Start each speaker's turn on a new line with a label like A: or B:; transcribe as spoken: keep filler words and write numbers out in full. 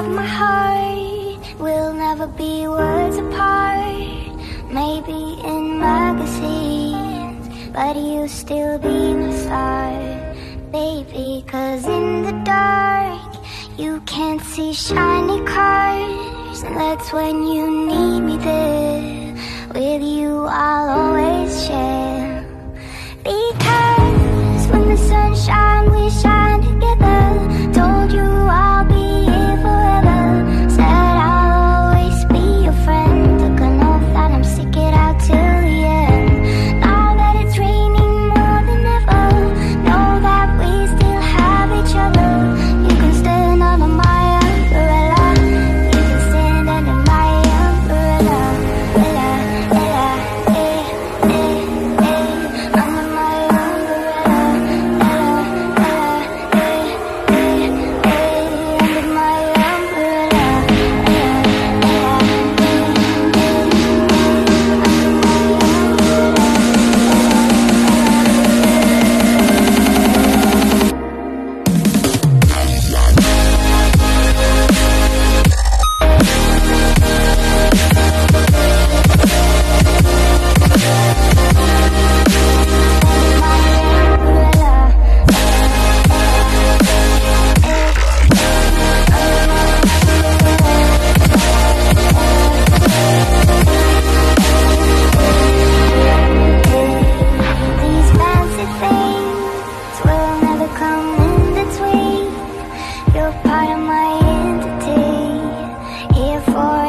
A: of my heart. We'll never be worlds apart. Maybe in magazines, but you'll still be my star, baby. Cause in the dark you can't see shiny cars, and that's when you need me there. With you I'll always share. Because when the sun shines, we shine together. Told you I'll be here forever. Said I'll always be your friend. Took an oath that I'm stick it out till the end. Now that it's raining more than ever, know that we still have each other. You can stand under my umbrella. You can stand under my umbrella. Ella, ella, eh, eh, eh, under my umbrella. Ella, ella, eh, eh, eh, under my umbrella. Ella, ella, eh, eh, eh, these fancy things will never come in between. You're part of my entity, here for